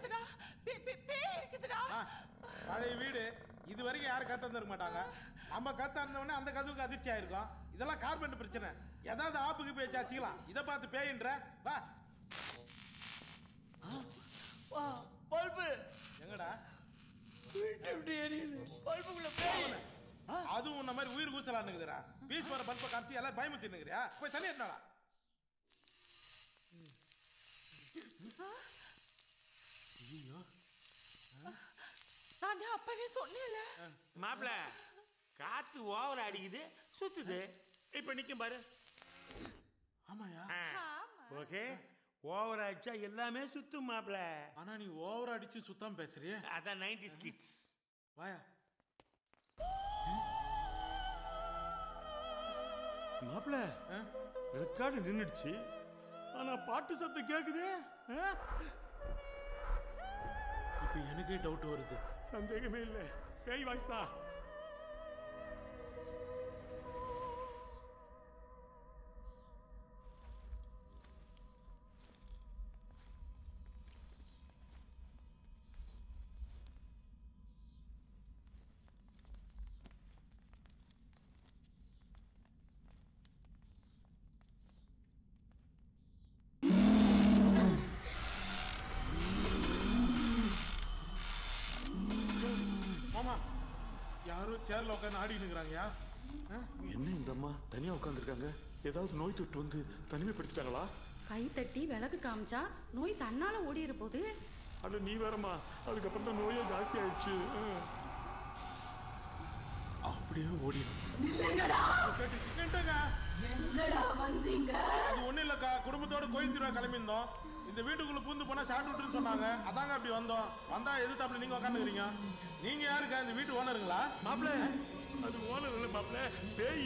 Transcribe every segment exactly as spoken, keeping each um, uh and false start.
இருக்குதுடா, பேய் இருக்குதுடா. பழைய வீடு இது வரைக்கும் யாரும் கத்த மாட்டாங்க. நம்ம கத்த இருந்தவொடனே அந்த கதவுக்கு அதிர்ச்சி ஆயிருக்கும். இதெல்லாம் கார்பெண்ட் பிரச்சனை. ஏதாவது ஆப்புக்கு போய் வச்சுக்கலாம். இதை பார்த்து பேயின்ற வா. பல்பு எங்கடா? பல்புக்குள்ள பேய். அதுவும் உன்ன மாதிரி உயிர் கூசலான்னுக்குதுடா. பீஸ் வர பல்பை காமிச்சு எல்லாரும் பயமுத்தின்னுக்குறியா? போய் தண்ணி எடுத்தாடா. ஐயோ, நான் அப்பவே சொன்னேன்ல. மாப்பிள காத்து ஓவர் அடிக்குது, சுத்துது. இப்ப நிக்கும் பாரு. ஆமாயா? ஓகே, ஓவர் அடிச்சா எல்லாமே சுத்தும் மாப்பிள. ஆனா நீ ஓவர் அடிச்சு சுத்தம் பேசுறியே. அதான் நைன்டிஸ் கிட்ஸ். வாயா. மாப்பிள ரெக்கார்டு நின்னுடுச்சு, ஆனா பாட்டு சத்தம் கேக்குது. இப்ப எனக்கே டவுட் வருது. சந்தேகமே இல்லை, பேய் வாய்ஸ் தான். யாரும் சேர்ல உட்காந்து ஆடிட்டு இருக்கிறாங்கயா. என்ன இந்த அம்மா தனியா உட்காந்துருக்காங்க? ஏதாவது நோய் தொட்டு வந்து தனிமைப்படுத்திட்டாங்களா? கை தட்டி விளக்கு காமிச்சா நோய் தன்னால ஓடி இருப்போது. அட நீ வேறம்மா, அதுக்கப்புறம் தான் நோயே ஜாஸ்தி ஆயிடுச்சு. அப்படியே ஓடிடும். அது ஒண்ணு இல்லக்கா, குடும்பத்தோட கோயில் திருவிழா கிளம்பியிருந்தோம். இந்த வீட்டுக்குள்ள பூந்து போனா சாப்பிட்டு விட்டுன்னு சொன்னாங்க. அதாங்க அப்படி வந்தோம். வந்தா எதிர்த்தாப்புல நீங்க உட்காந்துக்கிறீங்க. நீங்க யாருக்கா? இந்த வீட்டு ஓனருங்களா? மாப்பிள அது ஓனர் இல்ல மாப்பிள, பேய்.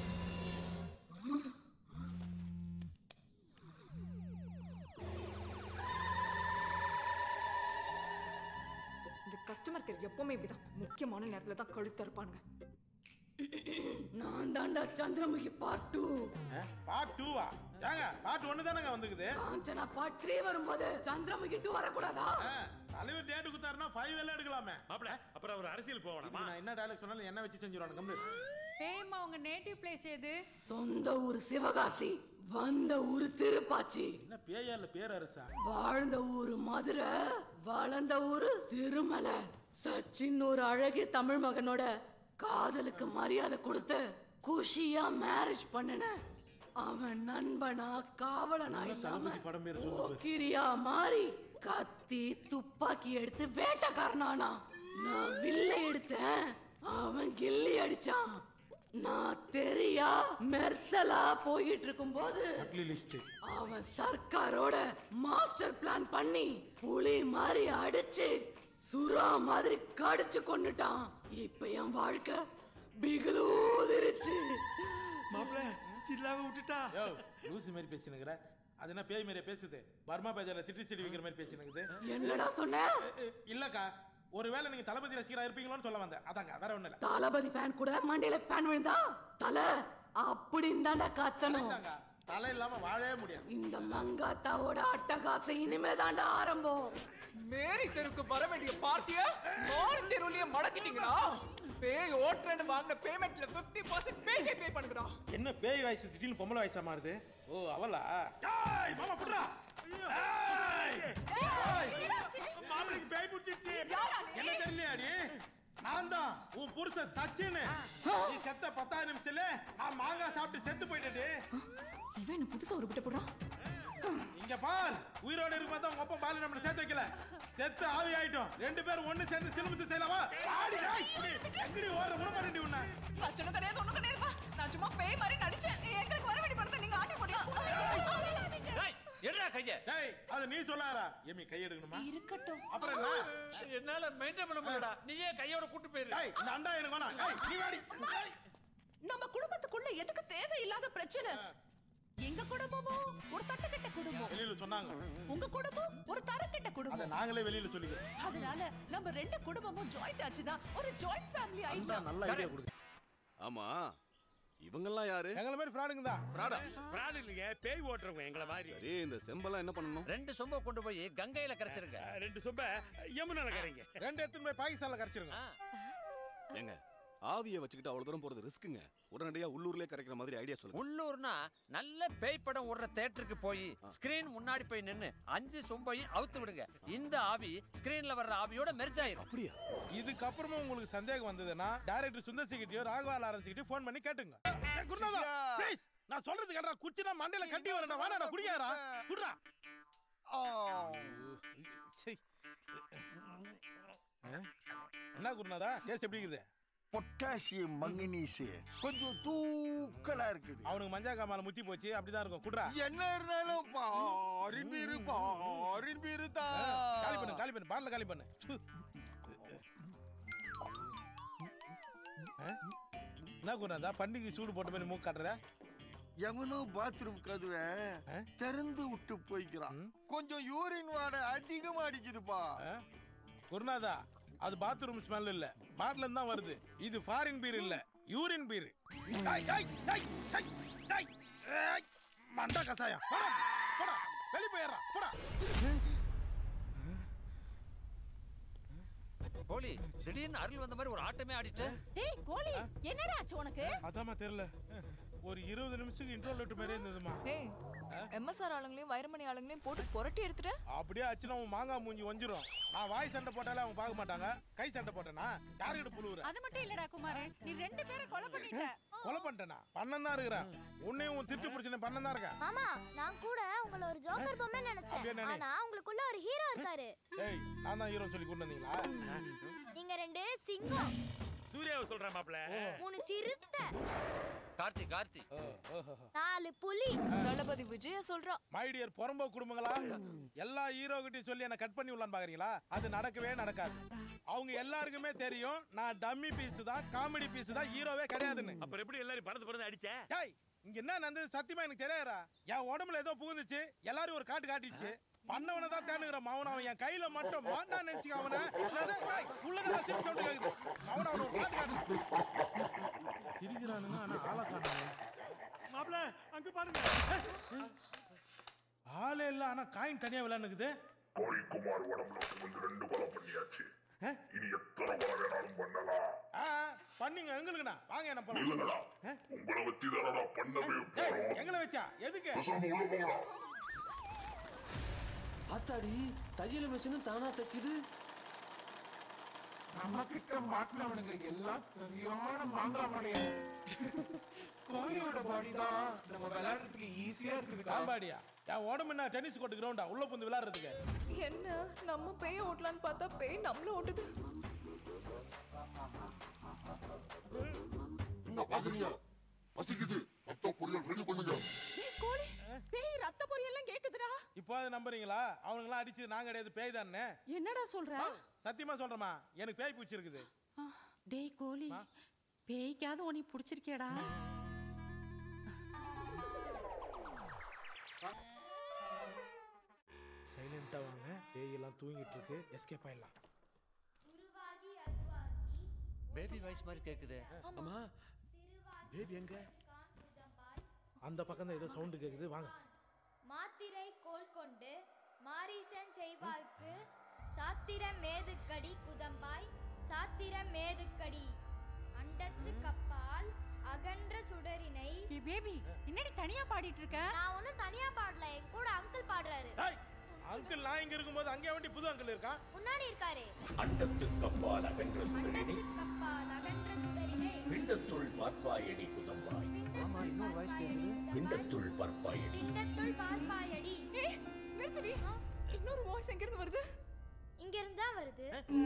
இந்த கஸ்டமர் கேர் எப்பவுமே இப்படிதான், முக்கியமான நேரத்துல தான் கழுத்து இருப்பானுங்க. நான் தாண்டா சந்திரமுகி பார்ட் டூ. பார்ட் டூவா? ஏங்க பார்ட் ஒன்னு தானங்க வந்துக்குது. காஞ்சனா பார்ட் த்ரீ வரும்போது சந்திரமுகி டூ வரக்கூடாதா? தலைவர் டேட் குத்தாருன்னா ஃபைவ் எல்லாம் எடுக்கலாமே. மாப்பிள அப்புறம் அவர் அரசியல் போவானா? நான் என்ன டயலாக் சொன்னாலும் என்ன வச்சு செஞ்சுருவானு கம்பெனி. பேய்மா உங்க நேட்டிவ் பிளேஸ் எது? சொந்த ஊர் சிவகாசி, வந்த ஊர் திருப்பாச்சி. என்ன பேயா இல்ல பேரரசா? வாழ்ந்த ஊரு மதுரை, வளர்ந்த ஊரு திருமலை. சச்சின் ஒரு அழகிய தமிழ் மகனோட காதலுக்கு மரியாதை கொடுத்து குஷியா மேரேஜ் பண்ணன. அவன் நண்பனா காவலனா இல்லாம கிரியா மாறி கத்தி துப்பாக்கி எடுத்து வேட்டக்காரனானா. நான் வில்ல எடுத்தேன், அவன் கில்லி அடிச்சான். நான் தெரியா மெர்சலா போயிட்டு இருக்கும் போது அவன் சர்க்காரோட மாஸ்டர் பிளான் பண்ணி புலி மாதிரி அடிச்சு சுறா மாதிரி கடிச்சு கொண்டுட்டான். இப்ப என் வாழ்க்கை பிகலூதிருச்சு. மாப்பிள சில்லாம விட்டுட்டா. யோ லூசி மாதிரி பேசினுங்கற. அது என்ன பேய் மாதிரி பேசுது? பர்மா பேஜால திட்டி செடி வைக்கிற மாதிரி பேசினுக்குது. என்னடா சொன்ன? இல்லக்கா, ஒருவேளை நீங்க தளபதி ரசிகரா இருப்பீங்களோன்னு சொல்ல வந்தேன். அதாங்க, வேற ஒண்ணு இல்ல. தளபதி ஃபேன் கூட மண்டையில ஃபேன் விழுந்தா தல அப்படின்னு தாண்டா கத்தணும். தலை இல்லாம வாழவே முடியாது. இந்த மங்காத்தாவோட அட்டகாசம் இனிமே தாண்டா ஆரம்பம். மேரி தெருக்கு வர வேண்டிய பார்ட்டிய மாரி தெருவுலயே மடக்கிட்டீங்களா? பேய் ஓட்டுறேன்னு வாங்கின பேமெண்ட்ல பிப்டி பர்சன்ட் பேய்க்கே பே பண்ணுங்கடா. என்ன பேய் வாய்ஸ் திடீர்னு பொம்பளை வாய்ஸா மாறுது? ஓ அவளா? டேய் மாமா புட்றா. டேய் மாமனுக்கு பேய் புடிச்சிச்சு. என்ன தெரியலையாடி? நான் தான் உன் புருஷன் சச்சின். நீ செத்த பத்தாவது நிமிஷத்துல நான் மாங்காய் சாப்பிட்டு செத்து போயிட்டே. இவன் என்ன புதுசா ஒரு பிட்ட போடுறான்? இங்க பார், உயிரோட இருக்கும்போது உங்க அப்பா பாலு நம்மள சேர்த்து வைக்கல. செத்து ஆவி ஆயிட்டோம். ரெண்டு பேரும் ஒண்ணு சேர்ந்து சிலுமித்து செய்யலாமா? ஆடி எங்கடி ஓர விட மாட்டேன்டி உன்னை. சச்சன கிடையாது, ஒண்ணும் கிடையாதுப்பா. நான் சும்மா பேய் மாதிரி நடிச்சேன். எங்களுக்கு வர வேண்டிய படத்தை நீங்க ஆட்டி போடுங்க. டேய் என்னடா கைய? டேய் அது நீ சொல்லாரா? எம்மி கை எடுக்கணுமா? இருக்கட்டும். அப்புறம் என்ன? என்னால மெயின்டெய்ன் பண்ண முடியலடா. நீயே கையோட கூட்டி போயிரு. டேய் இந்த அண்டா எனக்கு வேணாம். டேய் நீ வாடி. நம்ம குடும்பத்துக்குள்ள எதுக்கு தேவையில்லாத பிரச்சனை? எங்க குடும்பமும் ஒரு தட்டுக்கட்ட குடும்பம். வெளியில சொன்னாங்க. உங்க குடும்பம் ஒரு தரக்கட்ட குடும்பம். அத நாங்களே வெளியில சொல்லிக்கிறோம். அதனால நம்ம ரெண்டு குடும்பமும் ஜாயிண்ட் ஆச்சுனா ஒரு ஜாயிண்ட் ஃபேமிலி ஆயிடலாம். நல்ல ஐடியா கொடுங்க. ஆமா இவங்கெல்லாம் யாரு? எங்கள மாதிரி ஃப்ராடுங்க தான். ஃப்ராடா? ஃப்ராட் இல்லைங்க, பேய் ஓட்டுறவங்க எங்கள மாதிரி. சரி, இந்த செம்பெல்லாம் என்ன பண்ணணும்? ரெண்டு சொம்ப கொண்டு போய் கங்கையில கரைச்சிருங்க. ரெண்டு சொம்ப யமுனால கரைங்க. ரெண்டு எடுத்து போய் பாகிஸ்தான்ல கரைச்சிருங்க. ஏங்க, ஆவியை வச்சுக்கிட்டு அவ்வளவு தூரம் போறது ரிஸ்க்குங்க. உடனடியா உள்ளூர்லயே கரைக்கிற மாதிரி ஐடியா சொல்லுங்க. உள்ளூர்னா நல்ல பேய் படம் ஓடுற தியேட்டருக்கு போய் ஸ்கிரீன் முன்னாடி போய் நின்னு அஞ்சு சொம்பையும் அவுத்து விடுங்க. இந்த ஆவி ஸ்கிரீன்ல வர்ற ஆவியோட மெர்ஜ் ஆயிரும். அப்படியா? இதுக்கப்புறமா உங்களுக்கு சந்தேகம் வந்ததுன்னா டைரக்டர் சுந்தர் சிகிட்டியோ ராகவா லாரன்ஸ் கிட்டயோ ஃபோன் பண்ணி கேட்டுங்க. குருநாதா ப்ளீஸ், நான் சொல்றது கேட்டா குச்சினா மண்டையில கட்டி வரேன். வாடா நான் குடிக்காரா குடுறா. என்ன குருநாதா டேஸ்ட் எப்படி இருக்குது? பொட்டாசியம் மங்கனீஸ் கொஞ்சம் தூக்கலா இருக்குது. அவனுக்கு மஞ்சா காமால முத்தி போச்சு, அப்படிதான் இருக்கும். குடுறா. என்ன இருந்தாலும் பாரின் பீரு பாரின் பீரு தான். காலி பண்ணு காலி பண்ணு பாட்டில காலி பண்ணு. என்ன குருநாதா பண்டிகை சூடு போட்ட மாதிரி மூக்கு காட்டுற? எவனோ பாத்ரூம் கதவை திறந்து விட்டு போய்க்கிறான். கொஞ்சம் யூரின் வாடை அதிகமா அடிக்குதுப்பா. குருநாதா அது பாத்ரூம் ஸ்மெல் இல்ல, பாட்டில இருந்து தான் வருது. இது ஃபாரின் பீர் இல்ல, யூரின் பீர். மண்டா கசாயம் போடா, வெளிய போயிடுறா போடா. கோழி திடீர்னு அருள் வந்த மாதிரி ஒரு ஆட்டமே ஆடிட்டு. டேய் கோழி, என்னடா ஆச்சு உனக்கு? அதாம்மா தெரியல, ஒரு இருபது நிமிஷத்துக்கு இன்ட்ரோல் விட்டு மாதிரி இருந்ததுமா. டேய் எம்எஸ்ஆர் ஆளுங்களையும் வைரமணி ஆளுங்களையும் போட்டு புரட்டி எடுத்துட்டு அப்படியே ஆச்சுன்னா உன் மாங்காய் மூஞ்சி வஞ்சிரும். நான் வாய் சண்டை போட்டாலே அவங்க பார்க்க மாட்டாங்க, கை சண்டை போட்டேனா யாருக்கிட்ட புழுவுற? அது மட்டும் இல்லடா குமார், நீ ரெண்டு பேரும் கொலை பண்ணிட்ட. கொலை பண்ணிட்டேனா? பண்ணன் தான் இருக்கிறேன். உன்னையும் உன் திட்டு பிரச்சனை பண்ணன் தான் இருக்கேன். மாமா நான் கூட உங்களை ஒரு ஜோக்கர் பொம்மை நினைச்சேன். ஆனா உங்களுக்குள்ள ஒரு ஹீரோ இருக்காரு. ஏய் நான் தான் ஹீரோ சொல்லி கொண்டு வந்தீங்களா? நீங்க ரெண்டு சிங்கம். சூர்யாவை சொல்றேன் மாப்ள. மூணு சிறுத்தை. கார்த்தி கார்த்தி. நாலு புலி. தளபதி விஜய சொல்றான். மை டியர் பொறம்போ குடும்பங்களா, எல்லா ஹீரோ கிட்டயும் சொல்லி என்ன கட் பண்ணி விடலான்னு பாக்குறீங்களா? அது நடக்கவே நடக்காது. அவங்க எல்லாருக்குமே தெரியும் நான் டம்மி பீஸ் தான், காமெடி பீஸ் தான், ஹீரோவே கிடையாதுன்னு. அப்புறம் எப்படி எல்லாரும் பறந்து பறந்து அடிச்ச? டேய் இங்க என்ன நடந்தது சத்தியமா எனக்கு தெரியாதா? என் உடம்புல ஏதோ புகுந்துச்சு, எல்லாரும் ஒரு காட்டு காட்டிடுச்சு. பண்ணவனை தான் தேனுங்கிற மவன் அவன் என் கையில மட்டும் மாட்டா நினைச்சு அவனை உள்ளதெல்லாம் சிரிச்சு சவுண்ட் கேக்குது. அவன் அவனை ஒரு காட்டு காட்டு இருக்கிறானுங்க. ஆனா ஆளை காட்டுறாங்க மாப்ள. அங்க பாருங்க, ஆளே இல்ல, ஆனா காயின் தனியா விளையாடுக்குது. கோழிக்குமார் உடம்புல புகுந்து ரெண்டு கொலை பண்ணியாச்சு. இனி எத்தனை கொலை வேணாலும் பண்ணலாம். பண்ணீங்க எங்களுக்குண்ணா, வாங்க என்ன பண்ணலாம். இல்லங்கடா, உங்களை வச்சு தானடா பண்ணவே போறோம். எங்களை வச்சா எதுக்கு? பேசாம உள்ள போங்கடா. ஆத்தாடி தையல் மிஷினும் தானா தைக்குது. நம்ம கிட்ட மாட்டினவனுங்க எல்லாம் சரியான மாங்காய் மடையா. கோழியோட பாடி தான் நம்ம விளையாடுறதுக்கு ஈஸியா இருக்குது. காம்பாடியா என் உடம்பு என்ன டென்னிஸ் கோர்ட் கிரவுண்டா உள்ள புந்து விளையாடுறதுக்கு? என்ன நம்ம பேய ஓட்டலான்னு பார்த்தா பேய் நம்மள ஓட்டுது. என்ன பாக்குறீங்க? பசிக்குது, ரத்த பொரியல் ரெடி பண்ணுங்க. டேய் கோழி, பேய் ரத்த பொரியல்லாம் கேக்குதுடா. இப்போ அது நம்புறீங்களா? அவனுங்களாம் அடிச்சு நான் கிடையாது, பேய் தானே. என்னடா சொல்ற? சத்தியமா சொல்றேமா, எனக்கு பேய் பூச்சி இருக்குது. டேய் கோழி, பேய்க்காவது உன்னை பிடிச்சிருக்கேடா. சைலண்டா வாங்க, பேய் எல்லாம் தூங்கிட்டு இருக்கு, எஸ்கேப் ஆயிடலாம். பேபி வாய்ஸ் மாதிரி கேக்குது. அம்மா பேபி எங்க? அந்த பக்கம் தான் ஏதோ சவுண்ட் கேக்குது, வாங்க. மாத்திரை கோல் கொண்டு மாரீசன் செய்வார்க்கு சாத்திர மேதுக்கடி குதம்பாய் சாத்திர மேதுக்கடி அண்டத்து கப்பால் அகன்ற சுடரினை. ஏய் பேபி, என்னடி தனியா பாடிட்டு இருக்க? நான் ஒன்னும் தனியா பாடல, என் கூட அங்கிள் பாடுறாரு. அங்கிள் நான் இங்க இருக்கும்போது அங்கே வண்டி புது அங்கிள் இருக்கா? முன்னாடி இருக்காரு. அண்டத்து கப்பால் அகன்ற சுடரினை கப்பால் அகன்ற சுடரினை பிண்டத்துள் பார்ப்பாயடி குதம்பாய். ஆமா இன்னொரு வாய்ஸ் கேக்குது. பிண்டத்துள் பார்ப்பாயடி. பிண்டத்துள் பார்ப்பாயடி. ஏய் நிறுத்துடி, இன்னொரு வாய்ஸ் எங்க இருந்து வருது? இங்க இருந்து தான் வருது.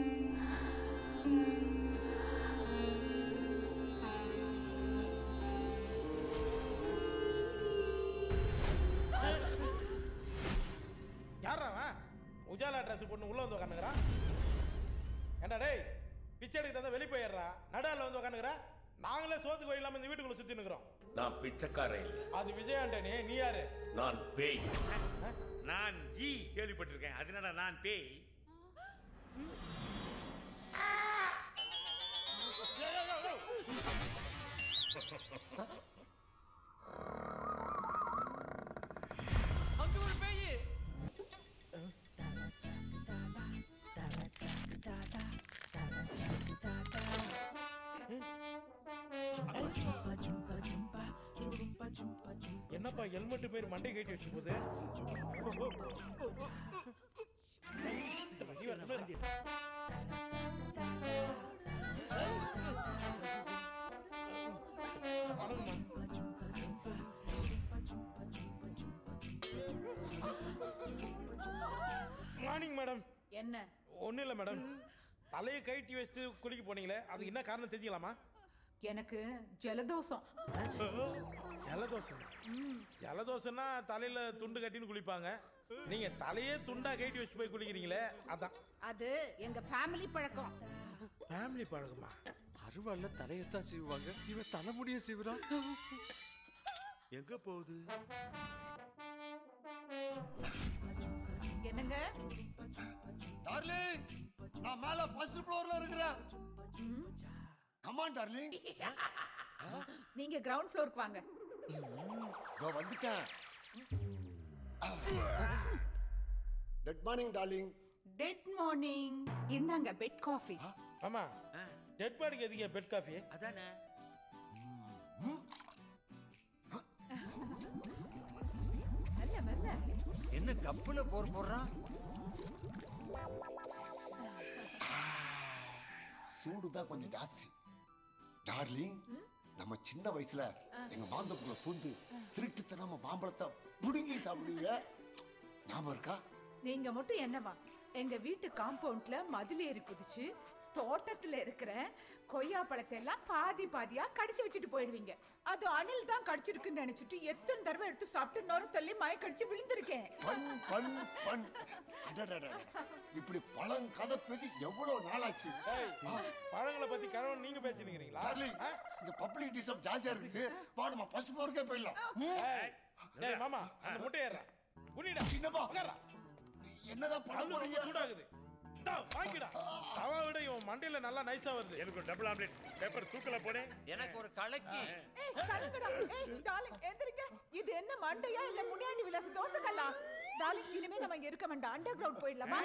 யாரா அவன்? உஜாலா ட்ரெஸ் போட்டு உள்ள வந்து உட்காந்துக்கிறான். ஏண்டா டேய், பிச்சை எடுக்க தந்தா வெளியே போயிடுறா, நடால வந்து உட்காந்துக்கிறா. நாங்களே சோத்துக்கு வழி இல்லாம இந்த வீட்டுக்குள்ள சுத்தி நிக்கிறோம். நான் பிச்சைக்காரன் இல்ல. அது விஜய் ஆண்டனி, நீ யாரு? நான் பேய். நான் ஈ கேள்விப்பட்டிருக்கேன், அதனால நான் பேய். என்னப்பா ஹெல்மெட் பேர் மண்டை கட்டி வச்சு போகுது? Morning madam. என்ன? ஒன்றும் இல்லை மேடம், தலையை கட்டி வச்சுட்டு குளிக்க போனீங்களே, அது என்ன காரணம் தெரிஞ்சுக்கலாமா? எனக்கு ஜலதோஷம். ஜலதோஷம்? ஜலதோஷம்னா தலையில துண்டு கட்டின்னு குளிப்பாங்க, நீங்க தலையே துண்டா கட்டி வச்சு போய் குளிக்கிறீங்களே, அதான். அது எங்க ஃபேமிலி பழக்கம். ஃபேமிலி பழக்கமா? அருவாள்ல தலையத்தான் சீவுவாங்க, இவன் தலைமுடிய சீவுறான். எங்க போகுது? என்னங்க? டார்லிங், நான் மேல ஃபர்ஸ்ட் ஃப்ளோர்ல இருக்கிறேன். Come on darling. நீங்க கிரவுண்ட் ஃப்ளோருக்கு வாங்க. இதோ வந்துட்டேன். Good morning darling. Dead morning. இந்தாங்க பெட் காஃபி. ஆமா, டெட் பாடிக்கு எதுக்கு பெட் காஃபி? அதானே. மெல்ல மெல்ல. என்ன கப்புல போர் போடுறான்? சூடுதான் கொஞ்சம் ஜாஸ்தி. டார்லிங், நம்ம சின்ன வயசுல எங்க மாந்தப்புல பூந்து திருட்டுத்தனமா மாம்பழத்தை புடுங்கி சாப்பிடுவீங்க, ஞாபகம் இருக்கா? நீங்க மட்டும் என்னவா எங்க வீட்டு காம்பவுண்ட்ல மதில் ஏறி குதிச்சு தோட்டத்துல இருக்கிற கொய்யா பழத்தை எல்லாம் பாதி பாதியா கடிச்சு வச்சுட்டு போயிடுவீங்க. அது அணில் தான் கடிச்சிருக்குன்னு நினைச்சிட்டு எத்தனை தடவை எடுத்து சாப்பிட்டு நொறு தள்ளி மய கடிச்சு விழுந்திருக்கேன். பண் பண் பண். அடடடட, இப்படி பழம் கதை பேசி எவ்வளவு நாளாச்சு. பழங்களை பத்தி கணவன் நீங்க பேசினீங்களா? டார்லிங், இங்க பப்ளிக் டிஸ்டர்ப் ஜாஸ்தியா இருக்கு, வா நம்ம ஃபர்ஸ்ட் ஃப்ளோருக்கே போயிடலாம். டேய் மாமா, அந்த முட்டை ஏறா குனிடா. என்னப்பா என்னதான் பண்ண போறீங்க? சூடாகுது, டா வாங்கிடா. தவா விட இவன் மண்டையில நல்லா நைஸா வருது. எனக்கு ஒரு டபுள் ஆம்லெட் பேப்பர் தூக்கல போடு. எனக்கு ஒரு கலக்கி. ஏய் கலங்கடா. ஏய் டார்லிங் எந்திரிங்க. இது என்ன மண்டையா இல்ல முனியாண்டி விலாஸ் தோசை கல்லா? டார்லிங், இனிமே நம்ம இங்க இருக்க வேண்டாம், அண்டர் கிரவுண்ட் போயிடலாமா?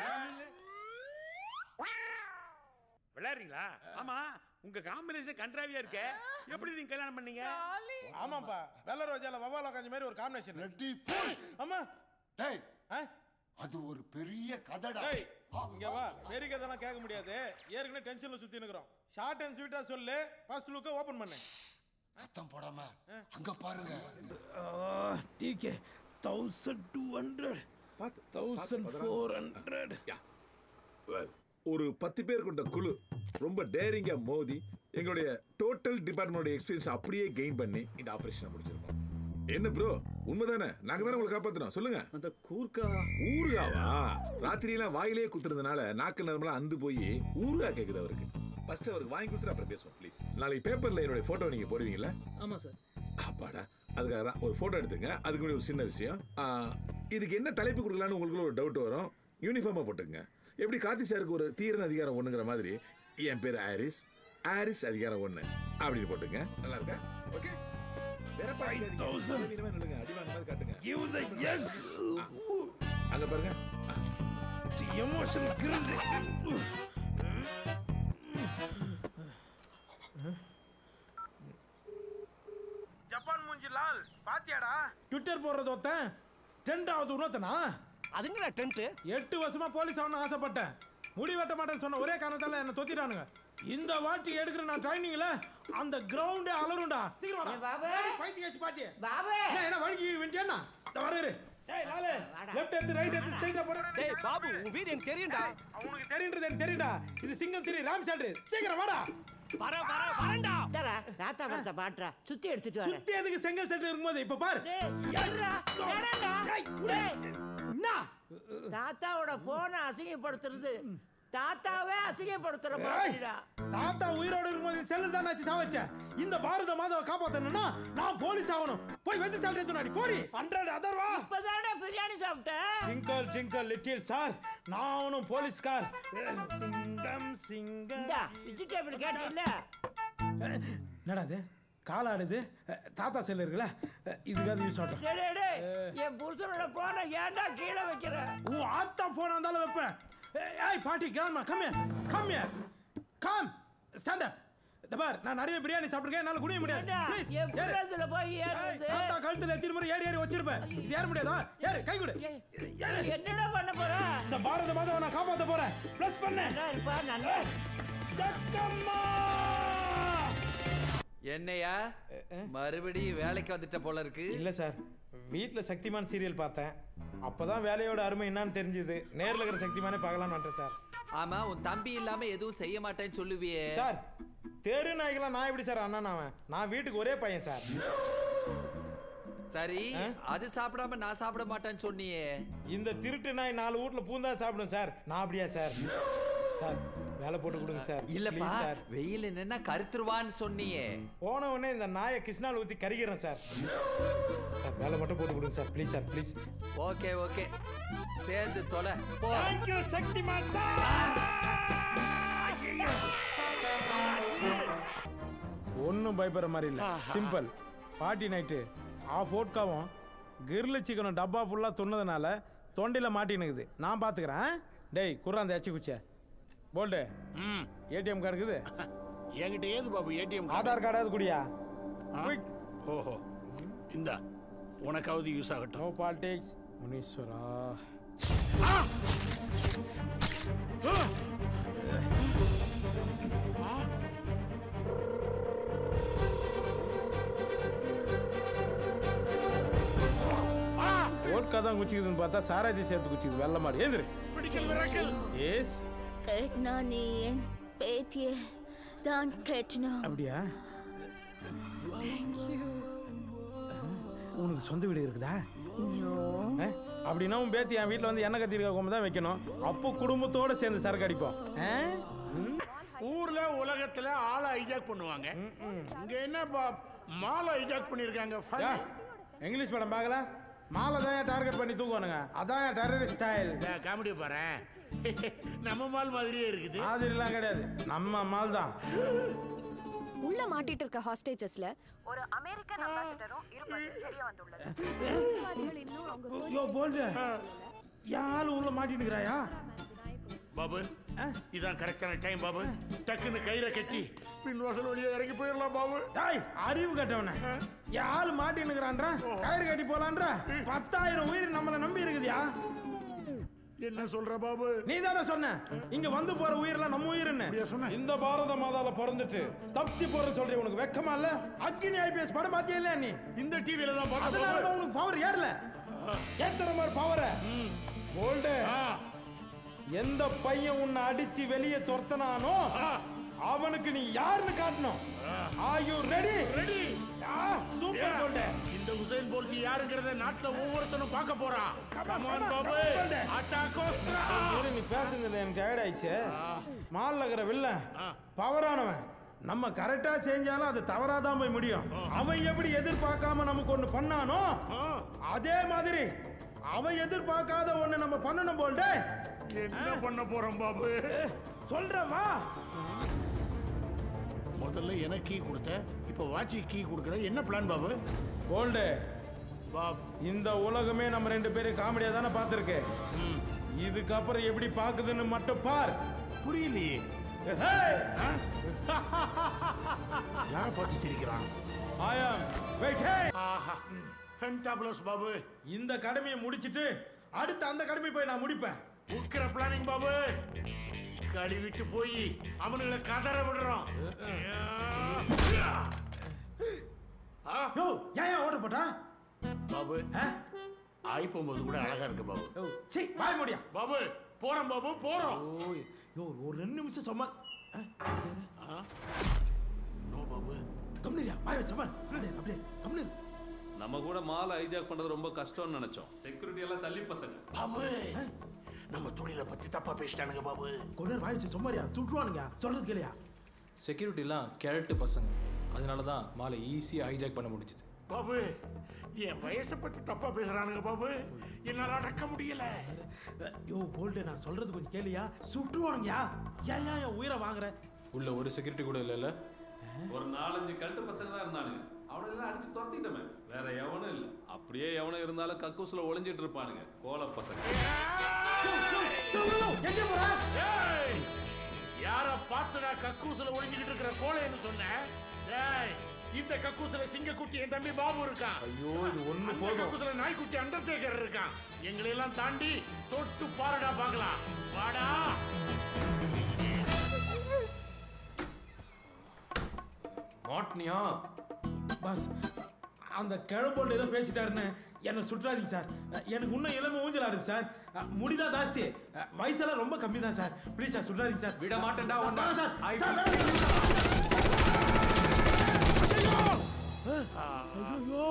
விளையாடுறீங்களா? ஆமா, உங்க காம்பினேஷன் கண்ட்ராவியா இருக்கே, எப்படி நீங்க கல்யாணம் பண்ணீங்க? ஆமாப்பா, வெள்ள ரோஜால வவ்வால காஞ்ச மாதிரி ஒரு காம்பினேஷன். ரெட்டி. ஆமா. டேய், அது ஒரு பெரிய கதடா. டேய் இங்க வா, பெரிய கதைலாம் கேட்க முடியாது, ஏற்கனவே டென்ஷன்ல சுத்தி நிக்கிறோம். ஷார்ட் அண்ட் ஸ்வீட்டா சொல்லு, ஃபர்ஸ்ட் லுக்க ஓபன் பண்ணு. சத்தம் போடாம அங்க பாருங்க. டிகே twelve hundred fourteen hundred. ஒரு பத்து பேர் கொண்ட குழு ரொம்ப டேரிங்கா மோதி எங்களுடைய டோட்டல் டிபார்ட்மெண்டோட எக்ஸ்பீரியன்ஸ் அப்படியே கெயின் பண்ணி இந்த ஆபரேஷனை முடிச்சிருக்கோம். என்ன ப்ரோ, உண்மைதானே? நாங்க தானே உங்களை காப்பாத்துறோம், சொல்லுங்க. அந்த கூர்க்கா ஊருகாவா? ராத்திரியெல்லாம் வாயிலே குத்துறதுனால நாக்கு நரம்பெல்லாம் அந்து போய் ஊருகா கேக்குது அவருக்கு. ஃபர்ஸ்ட் அவருக்கு வாங்கி கொடுத்துட்டு அப்புறம் பேசுவோம் ப்ளீஸ். நாளைக்கு பேப்பர்ல என்னோட போட்டோ நீங்க போடுவீங்களா? ஆமா சார். அப்பாடா, அதுக்காக தான் ஒரு போட்டோ எடுத்துங்க. அதுக்கு முன்னாடி ஒரு சின்ன விஷயம், இதுக்கு என்ன தலைப்பு கொடுக்கலான்னு உங்களுக்கு ஒரு டவுட் வரும். யூனிஃபார்மா போட்டுங்க. எப்படி கார்த்தி சாருக்கு ஒரு தீரன் அதிகாரம் ஒண்ணுங்கிற மாதிரி என் பேர் ஆரிஸ், ஆரிஸ் அதிகாரம் ஒண்ணு அப்படின்னு போட்டுங்க. நல்லா இருக்கா? ஓகே. வேற five thousand இனிமே நில்லுங்க, அடிவாங்க மாதிரி காட்டுங்க. Give the yes. அங்க பாருங்க, the emotion grilled. ஜப்பான் மூஞ்சி லால் பாத்தியாடா? ட்விட்டர் போடுறது ஒருத்தன் டென்ட் ஆகுது இன்னொருத்தனா? அதுங்கடா டென்ட். எட்டு வருஷமா போலீஸ் ஆகணும்னு ஆசைப்பட்டேன், முடி வெட்ட மாட்டேன்னு சொன்ன ஒரே காரணத்தால என்ன தொத்திட்டானுங்க. இந்த வாட்டி எடுக்கிற நான் ட்ரைனிங்ல அந்த கிரவுண்டே அலருண்டா. சீக்கிரம் வாடா பாபு. பைத்தியக்காரி பாட்டி பாபு. என்ன வழுகி வேண்டியனா? வர இரு. டேய் லாலே, லெஃப்ட் எடுத்து ரைட் எடுத்து ஸ்ட்ரைட்டா போடு. டேய் பாபு, உன் வீடு எனக்கு தெரியும்டா. அவனுக்கு தெரியும்ன்றது எனக்கு தெரியும்டா. இது சிங்கம் திரி ராம் சாண்ட்ரு. சீக்கிரம் வாடா. வர வர வரண்டா. டேரா தாத்தா வரத பாட்றா, சுத்தி எடுத்துட்டு வர. சுத்தி எதுக்கு செங்கல் செட் இருக்கும்போது இப்ப பாரு. ஏறா ஏறடா. டேய் என்ன? தாத்தாவோட போன அசிங்கப்படுத்துறது, தாத்தாவே அசிங்கப்படுத்துற மாதிரிடா. தாத்தா உயிரோட இருக்கும்போது செல்லு தான் ஆச்சு சாவச்ச. இந்த பாரத மாதாவை காப்பாத்தணும்னா நான் போலீஸ் ஆகணும். போய் வெச்சு சால்ட் எடுத்து நாடி போடி. ஹண்ட்ரட் அதர்வா. இப்பதானே பிரியாணி சாப்பிட்டேன். டிங்கல் டிங்கல் லிட்டில் ஸ்டார், நானும் போலீஸ்கார். சிங்கம் சிங்கம். டா வெஜிடபிள் கேட்டீல்ல? என்னடா இது காலாடுது? தாத்தா செல்லு இருக்குல்ல, இதுக்காக யூஸ் ஆகும். டேய் டேய் டேய், என் புருஷனோட போனை ஏன்டா கீழே வைக்கிற? உன் ஆத்தா போனா இருந்தாலும் வைப்பேன். ஏய் பாட்டி, grandma, come here, come here, come, stand up. தபார் நான் நிறைய பிரியாணி சாப்பிட்டுருக்கேன் என்னால குடிய முடியாது ப்ளீஸ் எப்பறதுல போய் ஏறுறது தாத்தா கழுத்துல எத்தனை முறை ஏறி ஏறி வச்சிருப்பேன் இது ஏற முடியாதா ஏறு கை கொடு என்னடா பண்ண போற இந்த பாரத மாதாவை நான் காப்பாத்த போறேன் ப்ளஸ் பண்ணு நல்லா இருப்பா நல்லா சக்கம்மா என்னையா மறுபடியும் வேலைக்கு வந்துட்ட போல இருக்கு இல்ல சார் வீட்ல சக்திமான் சீரியல் பார்த்தேன் அப்பதான் வேலையோட அருமை என்னன்னு தெரிஞ்சது நேர்ல இருக்கிற சக்திமானே பார்க்கலாம்னு வந்துட்டேன் சார் ஆமா உன் தம்பி இல்லாம எதுவும் செய்ய மாட்டேன்னு சொல்லுவியே சார் தெரு நாய்க்கெல்லாம் நான் எப்படி சார் அண்ணன் அவன் நான் வீட்டுக்கு ஒரே பையன் சார் சரி அது சாப்பிடாம நான் சாப்பிட மாட்டேன்னு சொன்னியே இந்த திருட்டு நாய் நாலு வீட்ல பூந்தா சாப்பிடும் சார் நான் அப்படியா சார் சார் வேலை போட்டு கொடுங்க சார் இல்லப்பா வெயில் என்னன்னா கருத்துருவான்னு சொன்னியே போன உடனே இந்த நாயை கிருஷ்ணால் ஊத்தி கறிக்கிறேன் சார் வேலை மட்டும் போட்டு கொடுங்க sir please sir please okay okay சேர்ந்து தொலை போ தேங்க் யூ சக்திமான் சார் ஒன்றும் பயப்படுற மாதிரி இல்லை சிம்பிள் பார்ட்டி நைட்டு ஆஃப் ஓட்காவும் கிரில்லு சிக்கனும் டப்பா ஃபுல்லாக சொன்னதுனால தொண்டையில் மாட்டினுக்குது நான் பார்த்துக்கிறேன் டேய் குர்ரா அந்த எச்சி குச்ச போல்டு ஏடிஎம் கார்டு இருக்குது என்கிட்ட ஏது பாபு ஏடிஎம் ஆதார் கார்டாவது குடியா ஓஹோ இந்தா உனக்காவது யூஸ் ஆகட்டும் நோ பாலிடிக்ஸ் முனீஸ்வரா ஓட்கா தான் குச்சிக்குதுன்னு பார்த்தா சாராஜி சேர்த்து குச்சிக்குது வெள்ள மாடு ஏந்திரு எஸ் கேட்னா நீ என் பேத்திய தான் கேட்கணும் அப்படியா உனக்கு சொந்த வீடு இருக்குதா அப்படின்னா உன் பேத்தி என் வீட்டில் வந்து எண்ணெய் கத்திரிக்காய் கொம்பு தான் வைக்கணும் அப்போ குடும்பத்தோட சேர்ந்து சரக்கு அடிப்போம் ஊர்ல உலகத்துல ஆளை ஹைஜாக் பண்ணுவாங்க இங்க என்ன மாலை ஹைஜாக் பண்ணிருக்காங்க இங்கிலீஷ் படம் பார்க்கல மாலை தான் டார்கெட் பண்ணி தூக்குவானுங்க அதான் டெரரிஸ்ட் ஸ்டைல் காமெடி பாரு நம்ம மால் மாதிரியே இருக்குது மாதிரிலாம் கிடையாது நம்ம மால் தான் உள்ள மாட்டிட்டு இருக்க ஹாஸ்டேஜஸ்ல ஒரு அமெரிக்கன் அம்பாசிடரும் இருப்பது தெரிய வந்துள்ளது யோ போல்டு யாரு உள்ள மாட்டிட்டு இருக்கறாயா பாபு இதான் கரெக்டான டைம் பாபு டக்குன்னு கயிறை கட்டி பின் வாசல் வழியா இறங்கி போயிடலாம் பாபு டேய் அறிவு கட்டவனே யாரு மாட்டிட்டு இருக்கறான்ற கயிறு கட்டி போலான்ற பத்தாயிரம் உயிர் நம்மள நம்பி இருக்குதியா என்ன சொல்ற பாபு நீ தானே சொன்ன இங்க வந்து போற உயிரெல்லாம் நம்ம உயிர்னு இந்த பாரத மாதால பிறந்துட்டு தப்பிச்சு போற சொல்றே உனக்கு வெக்கமா இல்ல அக்கினி ஐபிஎஸ் படம் பாத்தியா இல்ல நீ இந்த டிவில தான் பார்த்தா அதனால தான் உனக்கு பவர் ஏறல ஏத்துற மாதிரி பவர் போல்டு எந்த பையன் உன்னை அடிச்சு வெளியே துரத்தனானோ அவனுக்கு நீ யாருன்னு காட்டணும் are you ready ready super Bolt இந்த உசைன் போல்ட் யாருங்கறத நாட்டுல ஒவ்வொருத்தனும் பார்க்க போறான் கம் ஆன் பாபு அட்டாக் கோஸ்ட்ரா நீ பேசுனதுல எனக்கு டயர்ட் ஆயிடுச்சு மால்ல இருக்கிற வில்லன் பவரானவன் நம்ம கரெக்டா செஞ்சாலும் அது தவறாதான் போய் முடியும் அவன் எப்படி எதிர்பார்க்காம நமக்கு ஒண்ணு பண்ணானோ அதே மாதிரி அவன் எதிர்பார்க்காத ஒண்ணு நம்ம பண்ணணும் போல்டு என்ன பண்ண போறோம் பாபு சொல்றேன் வா முதல்ல எனக்கு கீ கொடுத்த இப்ப வாட்சி கீ கொடுக்கற என்ன பிளான் பாபு போல்டு பாப் இந்த உலகமே நம்ம ரெண்டு பேரும் காமெடியா தானே பார்த்திருக்கு இதுக்கப்புறம் எப்படி பாக்குதுன்னு மட்டும் பார் புரியலையே யார பார்த்து சிரிக்கிறான் ஆயாம் வெயிட் ஹே ஆஹா ஃபென்டபிளஸ் பாபு இந்த கடமையை முடிச்சிட்டு அடுத்து அந்த கடமை போய் நான் முடிப்பேன் உக்கிர பிளானிங் பாபு கழுவிட்டு போய் அவனுங்களை கதற விடுறோம் யோ ஏன் ஆர்டர் போட்டா பாபு ஆய் போகும்போது கூட அழகா இருக்கு பாபு சீ வாய் முடியா பாபு போறோம் பாபு போறோம் யோ ஒரு ரெண்டு நிமிஷம் சும்மா நோ பாபு கம்னியா வாய் வச்ச பாரு அப்படியே கம்னி நம்ம கூட மாலை ஹைஜாக் பண்றது ரொம்ப கஷ்டம்னு நினைச்சோம் செக்யூரிட்டி எல்லாம் தள்ளி பசங்க பாபு நம்ம தொழிலை பத்தி தப்பா பேசிட்டானுங்க பாபு கொஞ்சம் வாய் வச்சு சும்மாரியா சுட்டுருவானுங்க சொல்றது கேளியா செக்யூரிட்டிலாம் கேரட்டு பசங்க அதனால தான் மாலை ஈஸியாக ஹைஜாக் பண்ண முடிஞ்சுது பாபு என் வயசை பத்தி தப்பா பேசுறானுங்க பாபு என்னால அடக்க முடியல யோ போல்டு நான் சொல்றது கொஞ்சம் கேளியா சுட்டுருவானுங்கயா ஏன் ஏன் என் உயிரை வாங்குற உள்ள ஒரு செக்யூரிட்டி கூட இல்லைல்ல ஒரு நாலஞ்சு கல்ட்டு பசங்க தான் இருந்தானுங்க அவனெல்லாம் அடிச்சு துரத்திட்டோமே வேற எவனும் இல்லை அப்படியே எவனும் இருந்தாலும் கக்கூஸ்ல ஒளிஞ்சிட்டு இருப்பானுங்க கோல பசங்க யார பார்த்து நான் கக்கூசுல ஒளிஞ்சுக்கிட்டு இருக்கிற கோழைன்னு சொன்னேன். டேய், இந்த கக்கூசுல சிங்கக்குட்டி என் தம்பி பாபு இருக்கான். ஐயோ இது ஒண்ணு அந்த போதும். கக்கூசுல நாய்க்குட்டி அண்டர்டேக்கர் இருக்கான். எங்களை எல்லாம் தாண்டி தொட்டு பாருடா பார்க்கலாம். வாடா. மாட்னியா பாஸ், அந்த கிழப்போல்டு ஏதோ பேசிட்டாருன்னு என்னை சுற்றாதீங்க சார். எனக்கு இன்னும் இளமை ஊஞ்சலாடுது சார். முடிதான் ஜாஸ்தி, வயசெல்லாம் ரொம்ப கம்மி தான் சார். ப்ளீஸ் சார் சுற்றாதீங்க சார். விட மாட்டேன்டா ஒண்ணா சார். சார் ஐயோ,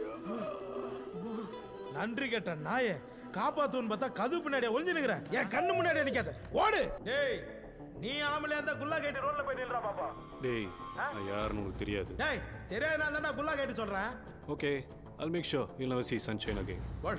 நன்றி கேட்ட நாயே காப்பாத்துன்னு பார்த்தா கது பின்னாடியே ஒளிஞ்சு நிக்கிறேன். என் கண்ணு முன்னாடியே நிக்காத, ஓடு. டேய், நீ ஆம்பளை அந்த குல்லா கேட்டு ரோட்ல போய் நில்றா பாப்பா. டேய், நான் யாருன்னு உனக்கு தெரியாது. டேய், தெரியாது நான் தான்டா குல்லா கேட்டு சொல்றேன். Okay, I'll make sure you'll never see sunshine again.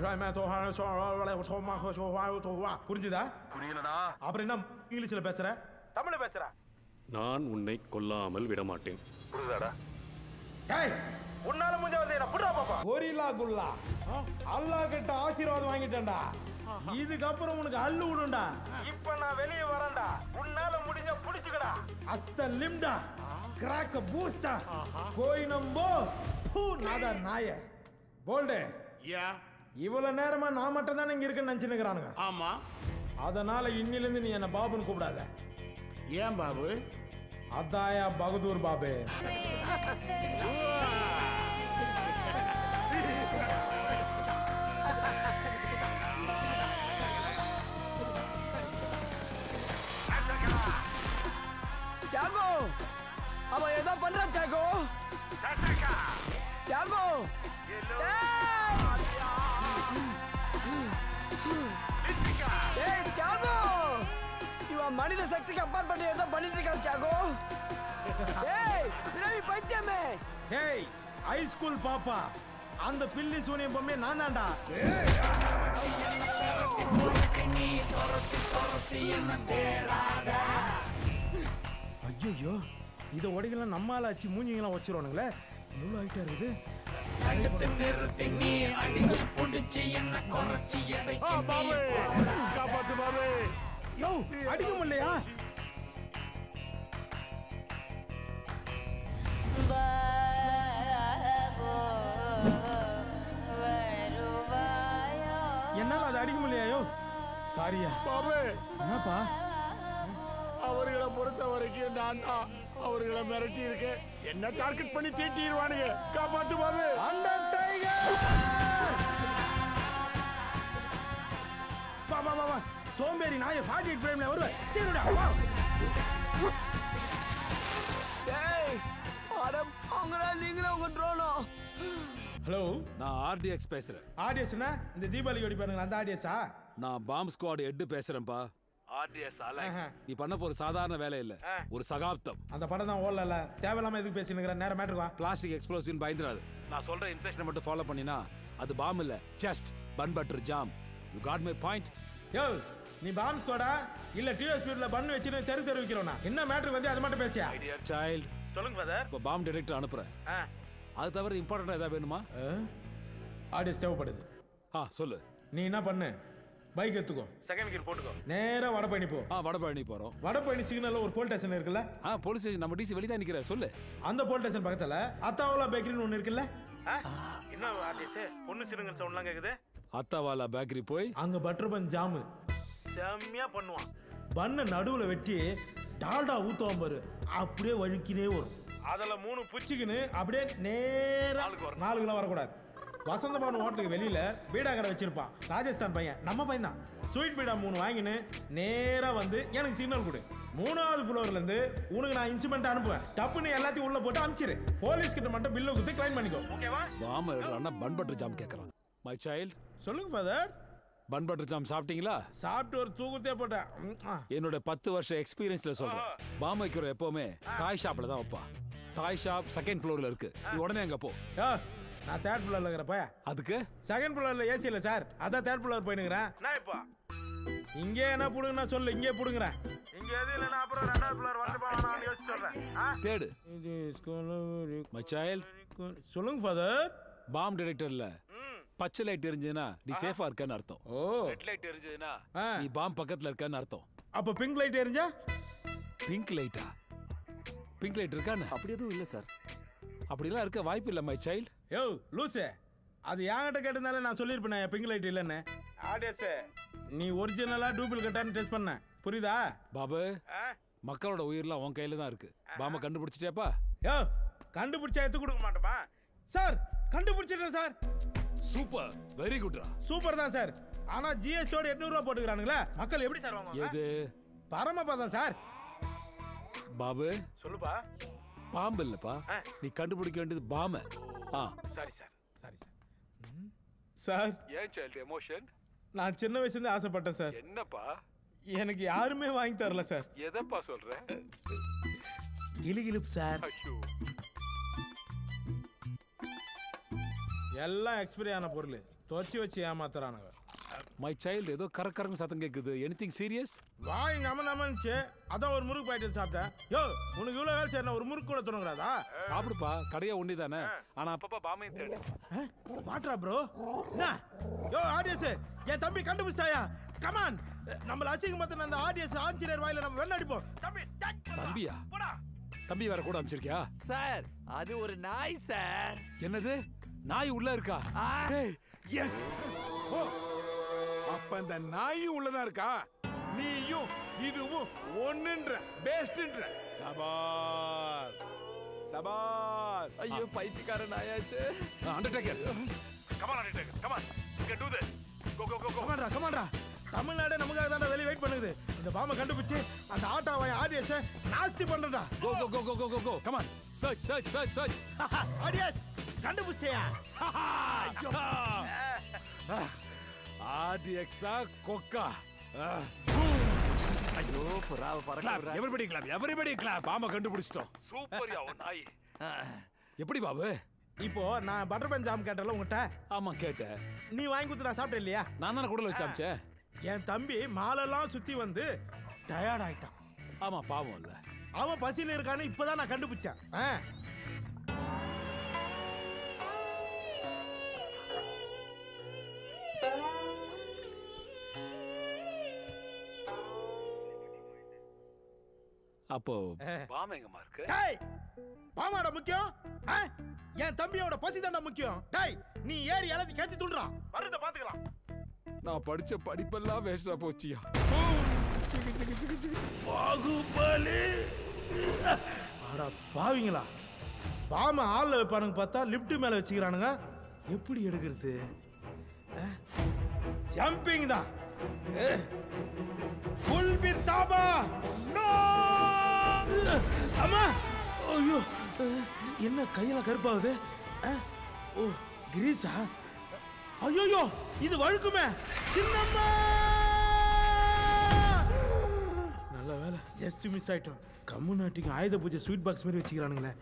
புரிஞ்சுதா? புரியலடா. அப்புறம் என்ன இங்கிலீஷ்ல பேசுற? தமிழ்ல பேசுற? நான் உன்னை கொல்லாமல் விட மாட்டேன். புரியுதாடா? டேய், உன்னால முடிஞ்ச வந்து என்ன புடுறா பாப்பா. கோரிலா குல்லா, அல்லாஹ் கிட்ட ஆசீர்வாதம் வாங்கிட்டேன்டா. இதுக்கப்புறம் உனக்கு அள்ளு விடுண்டா. இப்ப நான் வெளியே வரேன்டா. உன்னால முடிஞ்ச புடிச்சுக்கடா. அத்த லிம்டா, கிராக்க பூஸ்டா, கோய் நம்போ பூ நாதா நாய. போல்டே, யா, இவ்வளவு நேரமா நான் மட்டும் தானே இங்க இருக்கேன்னு நினைச்சுக்கிறானுங்க. ஆமா. அதனால இன்னில இருந்து நீ என்ன பாபுன்னு கூப்பிடாத. ஏன் பாபு? அதாயா பகதூர் பாபு. ஜாகோ, அவன் ஏதோ பண்றான் ஜாகோ. ஜாகோ, டேய் ஜாகோ, இவன் மனித சக்திக்கு அப்பாற்பட்டு ஏதோ பண்ணிட்டு இருக்கான் ஜாகோ. டேய், பிறவி பைத்தியமே. டேய், ஹை ஸ்கூல் பாப்பா, அந்த பில்லி சூனியம் பொம்மை நான் தான்டா. ஐயோ, இதை உடைக்கலாம் நம்மால ஆச்சு மூஞ்சிங்கெல்லாம் வச்சிருவானுங்களே. எவ்வளோ ஆயிட்டா இருக்குது. காப்பாத்து பாபு. யோ, அடிக்க முடியலையா? என்னால அதை அடிக்க முடியலையோ? சாரியா பாபு. என்னப்பா? அவர்களை பொறுத்த வரைக்கும் நான் தான் அவர்களை மிரட்டி இருக்கேன். என்ன டார்கெட் பண்ணி தீட்டிடுவானுங்க. காப்பாத்து பாபு. Under tiger. வா வா வா, சோம்பேறி நாய நாற்பத்தி எட்டு ஃப்ரேம்ல வருவேன். சீருடா வா. டேய், அட அவங்களா நீங்களே உங்க ட்ரோனோ. ஹலோ, நான் ஆர்டிஎக்ஸ் பேசுறேன். ஆடியன்ஸ்னா இந்த தீபாவளி ஓடி பாருங்க, அந்த ஆடியன்ஸா? நான் பாம் ஸ்குவாட் ஹெட் பேசுறேன்ப்பா. RDS alliance. நீ பண்ண போற சாதாரண வேலை இல்ல, ஒரு சகாப்தம். அந்த படம் தான் ஓடல. தேவையில்லாம எதுக்கு பேசினுங்கற? நேரா மேட்டர் வா. பிளாஸ்டிக் எக்ஸ்ப்ளோசிவ் பயந்துறாது. நான் சொல்ற இன்ஸ்ட்ரக்ஷனை மட்டும் ஃபாலோ பண்ணினா அது பாம் இல்ல, just bun butter jam. You got my point? Yo, நீ பாம் ஸ்குவாடா இல்ல டிஎஸ் ஸ்பீட்ல பன் வெச்சினு தெரு தெரு விக்கிறோனா? என்ன மேட்டர் வந்து அது மட்டும் பேசியா? சைல்ட், சொல்லுங்க பிரதர். இப்போ பாம் டிடெக்டர் அனுப்புறேன். அது தவிர இம்பார்ட்டன்ட்டா ஏதாவது வேணுமா? ஆடியன்ஸ் தேவைப்படுது. ஆ சொல்லு. நீ என்ன பண்ணு, பைக் எடுத்துக்கோ, செகண்ட் கியர் போட்டுக்கோ, நேரா வடபழனி போ. ஆ, வடபழனி போறோம். வடபழனி சிக்னல்ல ஒரு போலீஸ் ஸ்டேஷன் இருக்குல்ல? ஆ, போலீஸ் ஸ்டேஷன் நம்ம டிசி வெளிய தான் நிக்கிற. சொல்லு. அந்த போலீஸ் ஸ்டேஷன் பக்கத்துல அத்தாவாலா பேக்கரின்னு ஒன்னு இருக்குல்ல? என்ன ஆடியன்ஸ் பொண்ணு சிறுங்கல் சவுண்ட்லாம் கேக்குது? அத்தாவாலா பேக்கரி போய் அங்க பட்டர் பன் ஜாம் செம்மையா பண்ணுவான். பண்ண நடுவுல வெட்டி டால்டா ஊத்துவான் பாரு, அப்படியே வழுக்கினே வரும். அதுல மூணு புச்சிக்கின்னு அப்படியே நேரா நாலுக்குலாம் வரக்கூடாது. வசந்தபானு ஹோட்டலுக்கு வெளியில பீடா கடை வச்சிருப்பான். ராஜஸ்தான் பையன், நம்ம பையன் தான். ஸ்வீட் பீடா மூணு வாங்கின்னு நேரா வந்து எனக்கு சிக்னல் கொடு. மூணாவது ஃப்ளோர்ல இருந்து உனக்கு நான் இன்ஸ்ட்ருமெண்ட் அனுப்புவேன். டப்புன்னு எல்லாத்தையும் உள்ள போட்டு அனுப்பிச்சிரு. போலீஸ் கிட்ட மட்டும் பில்ல கொடுத்து கிளைம் பண்ணிக்கோ. ஓகேவா? பாம் எடுறானா பன் பட்டர் ஜாம் கேக்குறான். மை சைல்ட், சொல்லுங்க ஃபாதர். பன் பட்டர் ஜாம் சாப்பிட்டீங்களா? சாப்பிட்டு ஒரு தூக்கத்தே போட்டேன். என்னோட பத்து வருஷம் எக்ஸ்பீரியன்ஸ்ல சொல்றேன். பாம் வைக்கிற எப்பவுமே டாய் ஷாப்ல தான் வைப்பா. டாய் ஷாப் செகண்ட் ஃப்ளோர்ல இருக்கு. நீ உடனே அங்க போ. நான் தேர்ட் ஃப்ளோர்ல இருக்கிறப்ப அதுக்கு செகண்ட் ஃப்ளோர்ல ஏசி இல்ல சார், அதான் தேர்ட் ஃப்ளோர் போயினுக்கிறேன். நான் இப்போ இங்கே என்ன புடுங்கனா சொல்லு, இங்கே புடுங்குறேன். இங்க எது இல்லனா அப்புறம் ரெண்டாவது ஃப்ளோர் வந்து போவானா நான் யோசிச்சு சொல்றேன். தேடு. மை சைல்ட், சொல்லுங்க ஃபாதர். பாம் டிடெக்டர்ல பச்சை லைட் எரிஞ்சதுன்னா நீ சேஃபா இருக்கன்னு அர்த்தம். ஓ, ரெட் லைட் எரிஞ்சதுன்னா நீ பாம் பக்கத்துல இருக்கன்னு அர்த்தம். அப்ப பிங்க் லைட் எரிஞ்சா பிங்க் லைட்டா? பிங்க் லைட் இருக்கான்னு? அப்படி எதுவும் இல்லை சார். அப்படிலாம் இருக்க வாய்ப்பு இல்லை மை சைல்ட். யோ லூசே, அது என்கிட்ட கேட்டதால நான் சொல்லியிருப்பேன் பிங்க் லைட் இல்லைன்னு. ஆடியன்ஸ் நீ ஒரிஜினலா டூப்ளிகேட்டான்னு டெஸ்ட் பண்ண, புரியுதா? பாபு, மக்களோட உயிர்லாம் உன் கையில தான் இருக்கு. பாம கண்டுபிடிச்சிட்டேப்பா? யோ கண்டுபிடிச்சா எடுத்து கொடுக்க மாட்டோமா சார்? கண்டுபிடிச்சிட்டேன் சார். சூப்பர், வெரி குட்ரா. சூப்பர் தான் சார். ஆனா ஜிஎஸ்டியோட எட்நூறு ரூபாய் போட்டுக்கிறானுங்களே, மக்கள் எப்படி சார் வாங்குவாங்க? எது? பரமபதம் சார். பாபு சொல்லுப்பா. பாம்பு இல்லப்பா, நீ கண்டுபிடிக்க வேண்டியது பாம. ஆ sorry sir, sorry sir. Sir ஏன் சைல்ட் எமோஷன்? நான் சின்ன வயசுல இருந்து ஆசைப்பட்டேன் சார். என்னப்பா? எனக்கு யாருமே வாங்கி தரல சார். எதப்பா சொல்ற? கிளிகிளிப் சார். எல்லாம் எக்ஸ்பைரி ஆன பொருள் தொச்சி வச்சு ஏமாத்துறானுங்க. மை சைல்டு, ஏதோ கரக்கரன்னு சத்தம் கேக்குது. Anything serious? வாய் நம நமன்னுச்சு, அதான் ஒரு முறுக்கு பாக்கெட் சாப்பிட்டேன். யோ உனக்கு இவ்வளவு வேலை செய்யணும், ஒரு முறுக்கு கூட தோணுங்கிறாதா? சாப்பிடுப்பா, கடையா ஒண்டி தானே. ஆனா அப்பப்பா பாமையும் தேடு. வாட்ரா ப்ரோ? என்ன யோ ஆடியன்ஸ், என் தம்பி கண்டுபிடிச்சாயா? கமான், நம்மள அசிங்கமத்தின அந்த ஆடியன்ஸ் ஆஞ்சநேயர் வாயில நம்ம வெள்ள அடிப்போம். தம்பி தம்பியா? தம்பி வேற கூட அனுப்பிச்சிருக்கியா? சார் அது ஒரு நாய் சார். என்னது? நாய் உள்ள இருக்கா? எஸ். ஓ, அப்ப அந்த நாயும் உள்ளதா இருக்கா? நீயும் இதுவும் ஒண்ணுன்ற பெஸ்ட்ன்ற. சபாஸ் சபாஸ். ஐயோ பைத்தியக்கார நாயாச்சு. Undertaker, come on Undertaker, come on, you can do this. Go go go go. கமான்டா கமான்டா, தமிழ்நாடு நமக்காக தான் வெளிய வெயிட் பண்ணுது. இந்த பாம்பை கண்டுபிடிச்சு அந்த ஆட்டாவை ஆடியன்ஸ் நாஸ்தி பண்றடா. Go go go go go go. Come on, search search search search. Audience கண்டுபிடிச்சியா? ஆர்டிஎக்ஸா கொக்கா. ஐயோ புறாவ பறக்க. Everybody clap, everybody clap. பாம்பை கண்டுபிடிச்சிட்டோம். சூப்பர்யா உன் நாய். எப்படி பாபு? இப்போ நான் பட்டர் பன் ஜாம் கேட்டல உங்ககிட்ட. ஆமா கேட்டேன். நீ வாங்கி கொடுத்து நான் சாப்பிட்டே இல்லையா? நான் தானே குடல வச்சு அமிச்சேன். என் தம்பி மாலெல்லாம் சுத்தி வந்து டயர்ட் ஆயிட்டான். ஆமா பாவம் இல்ல, அவன் பசியில இருக்கான்னு இப்பதான் நான் கண்டுபிடிச்சேன். அப்போ பாம் எங்கம்மா இருக்கு? டேய் பாமாடா முக்கியம், என் தம்பியோட பசி தாண்டா முக்கியம். டேய் நீ ஏறி எல்லாத்தையும் கேட்சி துள்றா, வரத பாத்துக்கலாம். நான் படிச்ச படிப்பெல்லாம் வேஸ்டா போச்சியா. பாகுபலி. அட பாவிங்களா, பாம ஆள்ல வைப்பானுங்க பார்த்தா லிஃப்ட் மேல வச்சுக்கிறானுங்க. எப்படி எடுக்கிறது? ஜம்பிங் தான். புல் பித்தாபா. நோ அம்மா. ஐயோ என்ன கையில கருப்பாகுது? ஓ கிரீஸா? ஐயோ இது வழுக்குமே. சின்னம்மா நல்ல வேலை, ஜஸ்ட் மிஸ் ஆயிட்டோம். கம்முனாட்டிங்க ஆயுத பூஜை ஸ்வீட் பாக்ஸ் மாதிரி வச்சுக்கிறானுங்களே.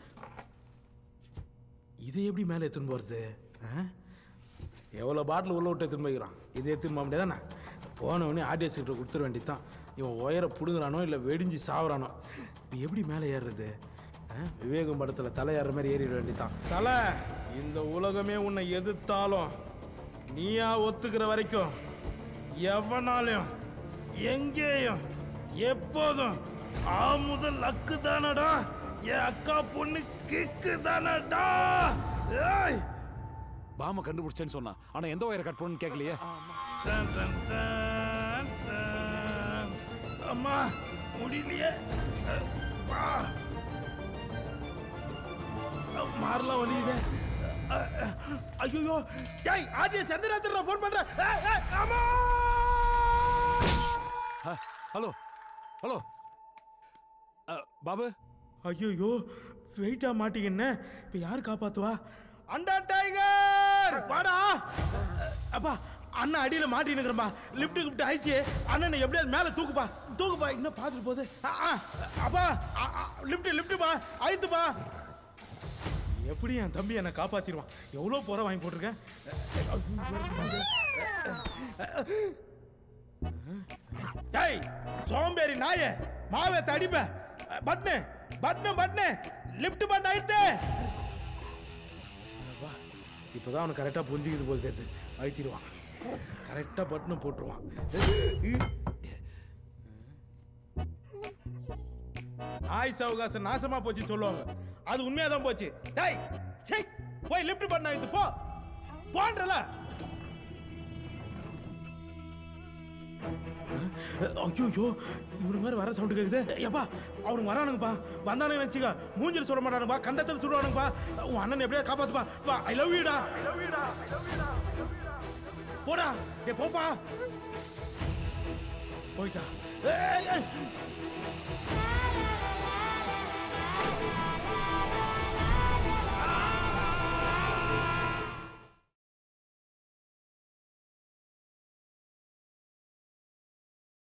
இதை எப்படி மேலே எடுத்துன்னு போகிறது? எவ்வளோ பாட்டில் உள்ள விட்டு எடுத்துன்னு போய்க்கிறான். இதை எடுத்துன்னு போக முடியாதானே? போனவொடனே ஆர்டிஎஸ் கிட்ட கொடுத்துட வேண்டியதான். இவன் ஒயரை பிடுங்குறானோ இல்லை வெடிஞ்சு சாவுறானோ. இப்போ எப்படி மேலே ஏறுறது? விவேகம் படத்தில் தலை ஏற மாதிரி ஏறிட வேண்டியதான். தலை, இந்த உலகமே உன்னை எதிர்த்தாலும் நீயா ஒத்துக்கிற வரைக்கும் எவனாலையும் எங்கேயும் எப்போதும் ஆ முதல் அக்கு தானடா. என் அக்கா பொண்ணு கிக்கு தானடா. பாம கண்டுபிடிச்சேன்னு சொன்னா, ஆனா எந்த வயரை கட் பண்ணு கேட்கலையே. அம்மா முடியலையே. மாறலாம் வலியுது. ஐயோ டேய் ஆதிய சந்திராத்திர ஃபோன் பண்றேன். அம்மா. Hello hello Babu. ஐயோ வெயிட்டா மாட்டீங்கன்னு இப்ப யாரு காப்பாத்துவா? அண்டா டைகர் வாடா. அப்பா அண்ணா அடியில மாட்டினுக்கிறப்பா. லிப்ட் கிப்ட் ஆயிடுச்சு. அண்ணனை எப்படியாவது மேல தூக்குப்பா, தூக்குப்பா. இன்னும் பார்த்துட்டு போகுது. அப்பா லிப்ட் லிப்ட்டுப்பா, அழுத்துப்பா. எப்படி என் தம்பி என்னை காப்பாத்திடுவான்? எவ்வளோ போற வாங்கி போட்டிருக்கேன். டேய் சோம்பேறி நாயே, மாவே தடிப்ப. பட்னு பட்னு பட்னு லிப்ட் பட்டன் ஆயிடுத்து. இப்போதான் அவனுக்கு கரெக்டாக புரிஞ்சுக்கிது போல் தெரியுது. அழுத்திடுவான், கரெக்டாக பட்னு போட்டுருவான். ஆயுசு அவகாசம் நாசமா போச்சுன்னு சொல்லுவாங்க. அது உண்மையா தான் போச்சு. டேய் சே போய் லிஃப்ட் பண்ண இது போ போன்றல. ஐயோ இவனுக்கு மாதிரி வர சவுண்ட் கேக்குது. ஏப்பா அவனுக்கு வரானுங்கப்பா. வந்தானு நினைச்சுக்க மூஞ்சில் சொல்ல மாட்டானுப்பா, கண்டத்தில் சுடுவானுங்கப்பா. உன் அண்ணன் எப்படியா காப்பாத்துப்பா. I love யூடா. போடா ஏ போப்பா. போயிட்டா. ஏய்